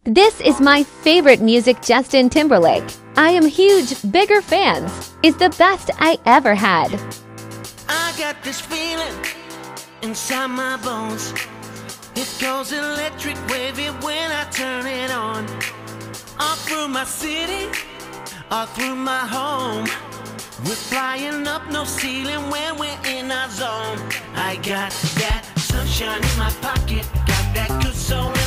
This is my favorite music, Justin Timberlake. I am huge, bigger fans. It's the best I ever had. I got this feeling inside my bones. It goes electric wavy when I turn it on. All through my city, all through my home. We're flying up, no ceiling when we're in our zone. I got that sunshine in my pocket, got that good soul in